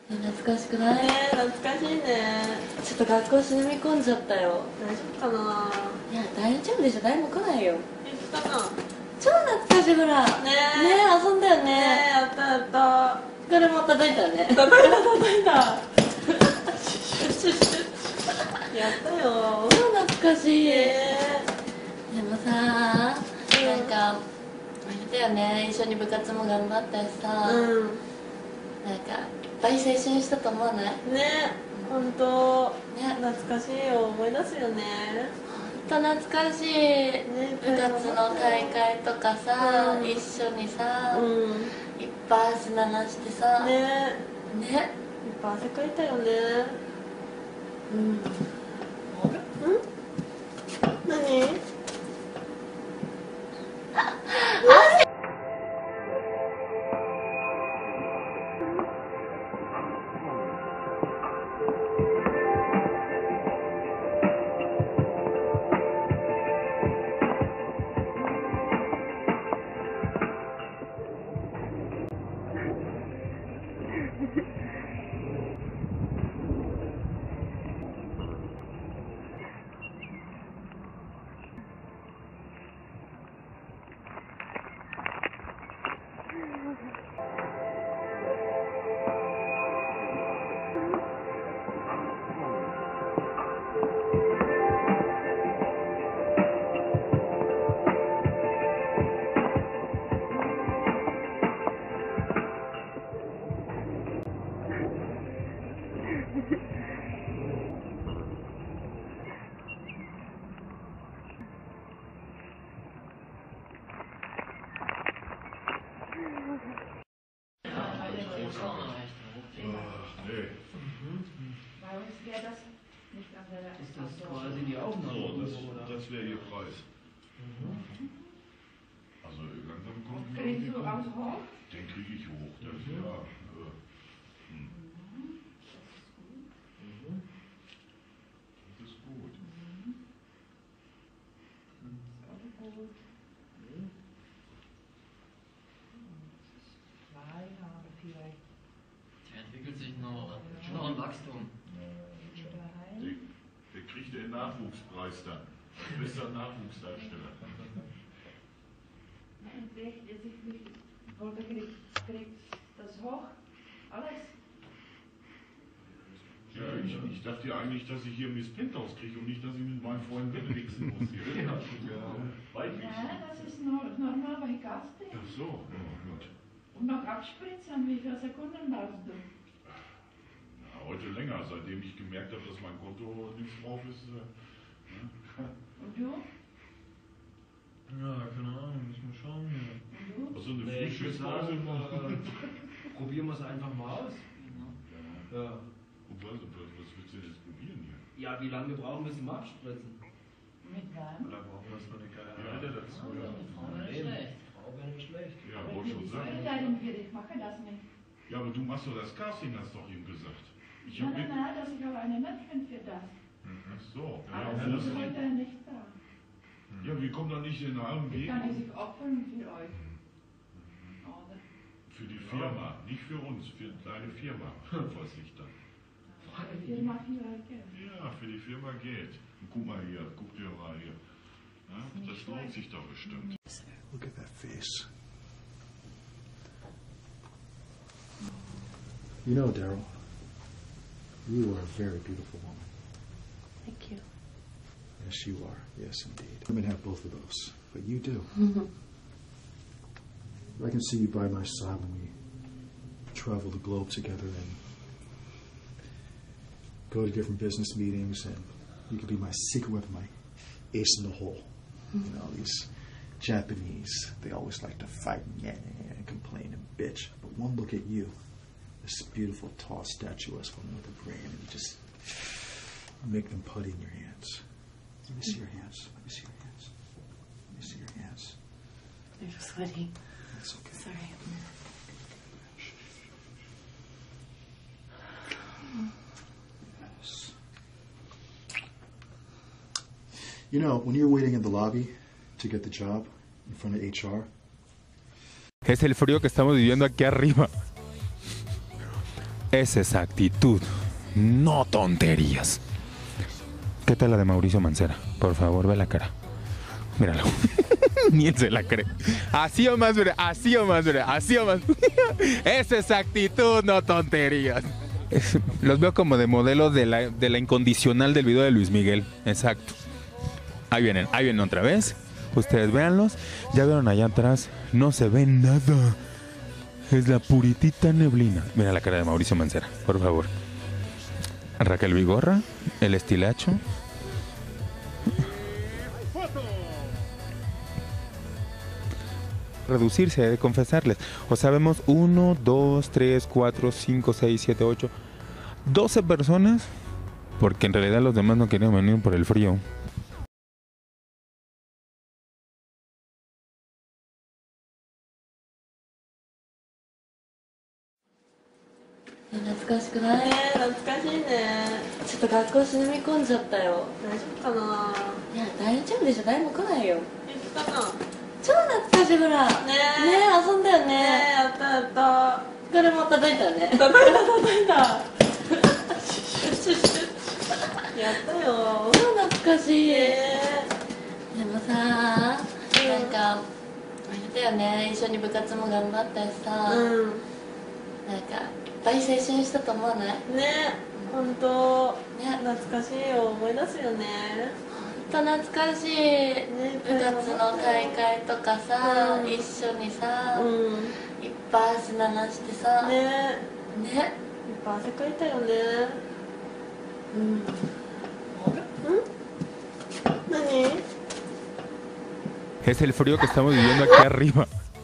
懐かしくない？ ねえ、懐かしいね。 ちょっと学校忍び込んじゃったよ。 大丈夫かな。 いや大丈夫でしょ、誰も来ないよ。 行ったな。 超懐かしい。ほらねえねえ、遊んだよねえ、 ね。 やったやった。 これも叩いたね。 叩いた叩いた。やったよ。 超懐かしい。 ねでもさ、なんかあれだよね、一緒に部活も頑張ったしさ、 え。うん。 なんかいっぱい青春したと思わない？ ねえ、ほんと。 ね、 懐かしいよ。思い出すよね。 ほんと懐かしい。部活の大会とかさ、一緒にさ、いっぱい汗流してさ、 ねえ。 ね、 いっぱい汗かいたよね。 うん。 何？ Ist das quasi die Aufnahme? So, das wäre Ihr Preis. Also langsam kommt mir Kriegst du ganz hoch? Den kriege ich hoch. Das ja. Das ist gut. Zwei Jahre vielleicht. Der entwickelt sich noch. Schon noch ein Wachstum. Der kriegt den Nachwuchspreis dann. Als bester Nachwuchsdarsteller. Kriegt das hoch? Alles? Ja, ich dachte ja eigentlich, dass ich hier Miss Penthouse kriege und nicht, dass ich mit meinem Freund Benediksen muss hier. Ja, weiblich. Nein, das ist normal bei Gaste. Ach so, ja, gut. Und noch abspritzen, wie viele Sekunden brauchst du? Na, heute länger, seitdem ich gemerkt habe, dass mein Konto nichts drauf ist. Und du? Ja, keine Ahnung, müssen wir schauen. Und du? Also eine Nee, ich frische würde sagen, Phase. probieren wir es einfach mal aus. Ja. Und was willst du denn jetzt probieren hier? Ja, wie lange wir brauchen, müssen wir abspritzen. Mit wem? Da brauchen wir erstmal eine geile Ja, Alte dazu. ja. Frau wäre nicht schlecht. Frau wäre nicht schlecht. Ja, wollte schon sagen. Ich mache das nicht. Ja, aber du machst doch das Casting, hast doch ihm gesagt. Ich hab Nein, dass ich habe eine Mädchen für das. Ach so. Aber Ja, sie ist heute nicht da. ja, wir kommen doch nicht in den halben Ich Weg. kann sich opfern für euch. Oder? Für die Firma, nicht für uns, für deine Firma. Was ich dann. Die Firma für euch Geld. Ja, für die Firma geht. Und guck mal hier, guck dir mal hier. Ja, das lohnt sich doch bestimmt. Look at that face. You know, Daryl, you are a very beautiful woman. Thank you. Yes, you are. Yes, indeed. Women have both of those, but you do. I can see you by my side when we travel the globe together and go to different business meetings, and you could be my secret weapon, my ace in the hole. You know, these Japanese, they always like to fight and complain and bitch. But one look at you, this beautiful, tall, statuesque woman with a brain, and just make them putty in your hands. Let me see your hands. Let me see your hands. Let me see your hands. They're sweaty. That's okay. Sorry. Yes. You know, when you're waiting in the lobby to get the job in front of HR, Es el frío que estamos viviendo aquí arriba. Es esa actitud, no tonterías. ¿Qué tal la de Mauricio Mancera? Por favor, ve la cara. Míralo. Ni él se la cree. Así o más, así o más, así o más. Es esa actitud, no tonterías. Los veo como de modelo de la incondicional del video de Luis Miguel. Exacto. Ahí vienen otra vez. Ustedes véanlos. Ya vieron allá atrás. No se ve nada. Es la puritita neblina. Mira la cara de Mauricio Mancera, por favor. Raquel Vigorra, el estilacho. Reducirse, he de confesarles. O sabemos 1, 2, 3, 4, 5, 6, 7, 8, 12 personas. Porque en realidad los demás no querían venir por el frío. 懐かしくない？ 懐かしいね。 ちょっと学校忍び込んじゃったよ。 大丈夫かな。 いや大丈夫でしょ、誰も来ないよ。 元気かな。 超懐かしい、ほらねえ遊んだよね。 やったやった。 これも叩いたね。 叩いたやったよ。 超懐かしい。でもさ、なんかあれだよね、一緒に部活も頑張ったしさ、なんかいっぱい青春したと思わない？ ね、本当。ね、懐かしいよ、思い出すよね。 本当懐かしい。部活の大会とかさ、一緒にさ、いっぱい汗流してさ。ね。いっぱい汗かいたよね。 何？ Es el frío que estamos viviendo aquí arriba.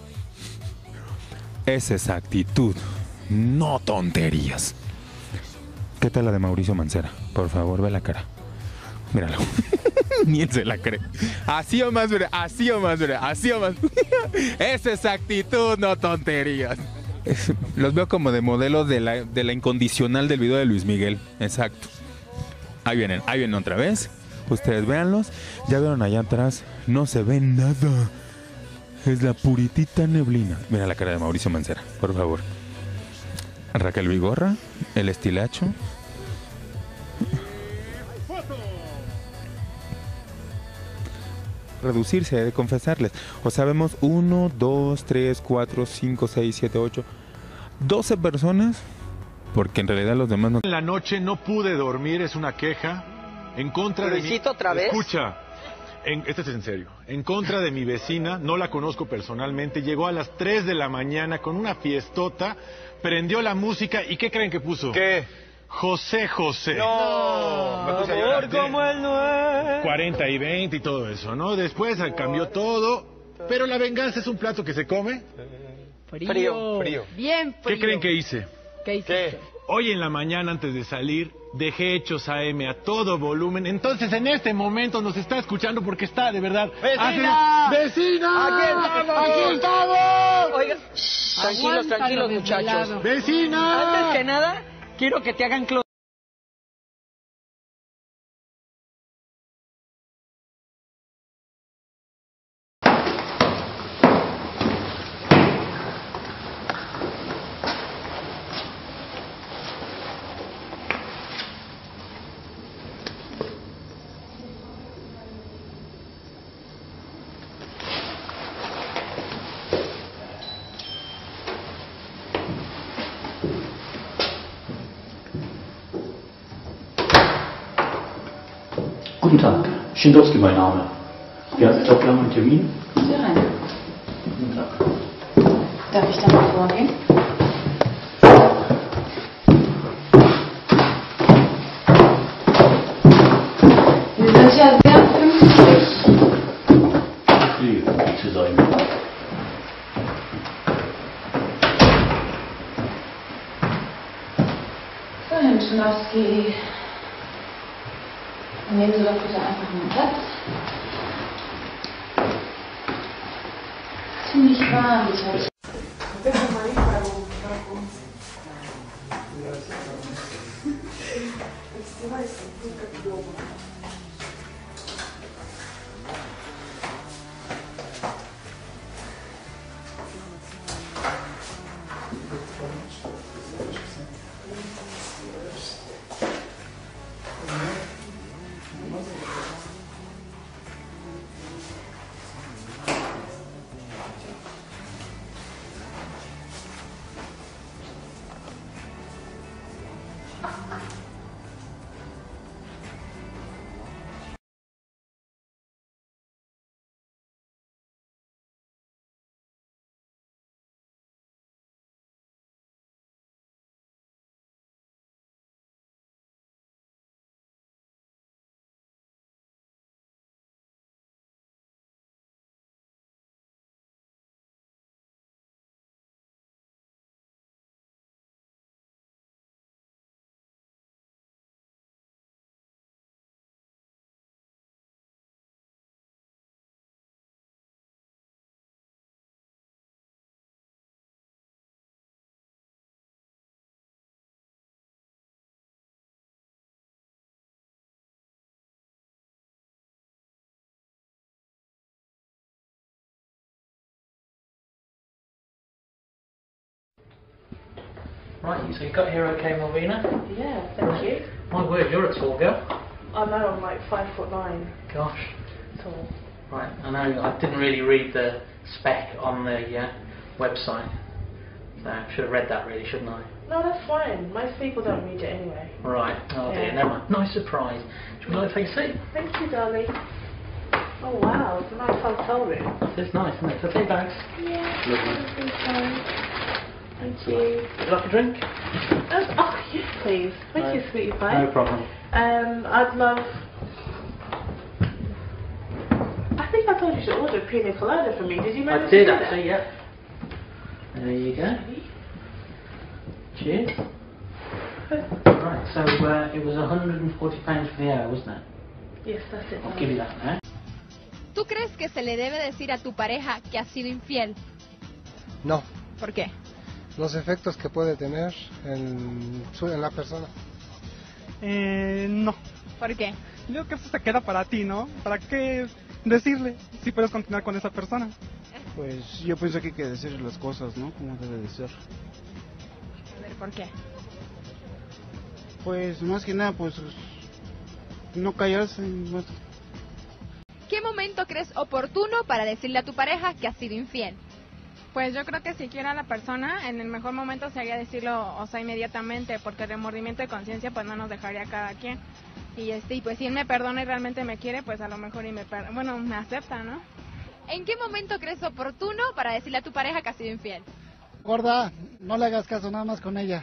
Es esa actitud, no tonterías. ¿Qué tal la de Mauricio Mancera? Por favor, ve la cara. Míralo. Ni él se la cree. Así o más, así o más, así o más. Es esa actitud, no tonterías. Los veo como de modelo de la incondicional del video de Luis Miguel. Exacto. Ahí vienen otra vez. Ustedes véanlos. Ya vieron allá atrás. No se ve nada. Es la puritita neblina. Mira la cara de Mauricio Mancera, por favor. Raquel Vigorra, el estilacho. Reducirse, he de confesarles. O sabemos 1, 2, 3, 4, 5, 6, 7, 8, 12 personas. Porque en realidad los demás no. En la noche no pude dormir, es una queja. En contra de mi... ¿otra vez? Escucha, este es en serio. En contra de mi vecina, no la conozco personalmente, llegó a las 3 de la mañana con una fiestota, prendió la música y ¿qué creen que puso? ¿Qué? José José. No, amor como el 9. 40 y 20 y todo eso, ¿no? Después cambió todo, pero la venganza es un plato que se come. Frío. Bien frío. ¿Qué creen que hice? ¿Qué hiciste? Hoy en la mañana antes de salir dejé Hechos AM a todo volumen. Entonces en este momento nos está escuchando porque está de verdad. ¡Vecina! ¡Vecina! ¡Aquí estamos! Oigan, tranquilos muchachos. Helado. ¡Vecina! Antes que nada, quiero que te hagan close. Guten Tag, Schindowski mein Name. Wir hatten doch lange einen Termin. Sehr rein. Guten Tag. Darf ich da mal vorgehen? Sie sind ja sehr pünktlich. Pflege zu sein. So, Herr Schindowski. Nehmen Sie doch bitte einfach mal Platz. Ziemlich warm, ich habe. Right, so you got here okay, Malvina? Yeah, thank you. My word, you're a tall girl. I know, I'm like 5'9". Gosh. Tall. Right, I know, I didn't really read the spec on the website. So I should have read that really, shouldn't I? No, that's fine. Most people don't read it anyway. Right, oh dear, never mind. Nice surprise. Should we like to take a seat? Thank you, darling. Oh wow, it's a nice hotel room. It's nice, isn't it? So take bags. Yeah. Lovely. Thank you. Would you like a drink? Oh, yes, please. Thank you, sweetie pie. No problem. I'd love... I think I told you to order a pina colada for me. Did you manage I did to do actually, that? yeah. There you go. Cheers. Right, so it was £140 for the hour, wasn't it? Yes, that's it. I'll give you that now. ¿Tú crees que se le debe decir a tu pareja que ha sido infiel? No. ¿Por qué? Los efectos que puede tener en la persona. No. ¿Por qué? Digo que eso se queda para ti, ¿no? ¿Para qué decirle si puedes continuar con esa persona? Pues yo pienso que hay que decir las cosas, ¿no? Como debe de ser. A ver, ¿por qué? Pues más que nada, pues no callarse. No. ¿Qué momento crees oportuno para decirle a tu pareja que ha sido infiel? Pues yo creo que si quiere a la persona, en el mejor momento sería decirlo, o sea, inmediatamente, porque el remordimiento de conciencia pues no nos dejaría a cada quien. Y pues si él me perdona y realmente me quiere, pues a lo mejor me acepta, ¿no? ¿En qué momento crees oportuno para decirle a tu pareja que ha sido infiel? Gorda, no le hagas caso nada más con ella.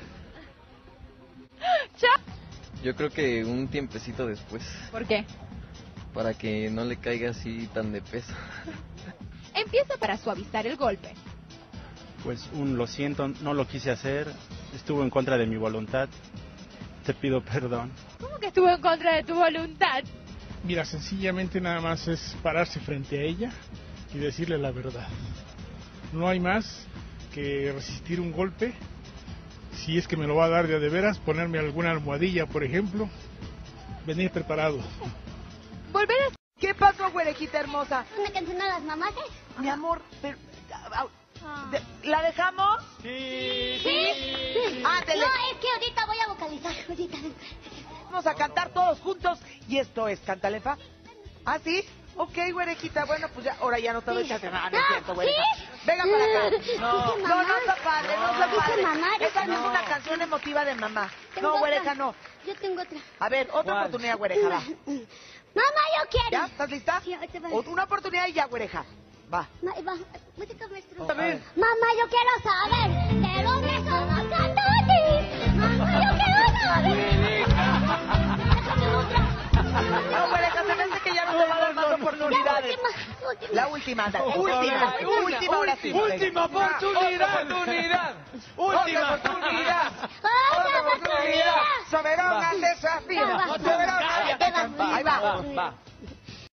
¡Chao! Yo creo que un tiempecito después. ¿Por qué? Para que no le caiga así tan de peso. Empieza para suavizar el golpe. Pues lo siento, no lo quise hacer, estuvo en contra de mi voluntad, te pido perdón. ¿Cómo que estuvo en contra de tu voluntad? Mira, sencillamente nada más es pararse frente a ella y decirle la verdad. No hay más que resistir un golpe, si es que me lo va a dar de veras, ponerme alguna almohadilla, por ejemplo, venir preparado. Volver a... ¿Qué pasó, güerejita hermosa? ¿Una canción a las mamás? Mi amor, pero... ¿La dejamos? Sí. Ándele. No, es que ahorita voy a vocalizar. Ahorita. Vamos a cantar todos juntos. Y esto es Cantalefa. ¿Ah, sí? Ok, güerejita. Bueno, pues ya, ahora ya no te doy chance. No, no es cierto, güereja. Venga para acá. No está padre, no está padre. Esa no es una canción emotiva de mamá. No, güereja, no. Yo tengo otra. A ver, otra oportunidad, güereja, va. Mamá, yo quiero. ¿Ya? ¿Estás lista? Sí, ahorita va. Una oportunidad y ya, güereja. Va. Música, maestro. A ver. Mamá, yo quiero saber de dónde somos cantantes. Mamá, yo quiero saber. No, güereja, se me hace que ya no te va a dar más oportunidades. La última, anda. Última oración. Última oportunidad. Última oportunidad. Otra oportunidad. Soberón al desafío. Soberón al desafío. Ahí va.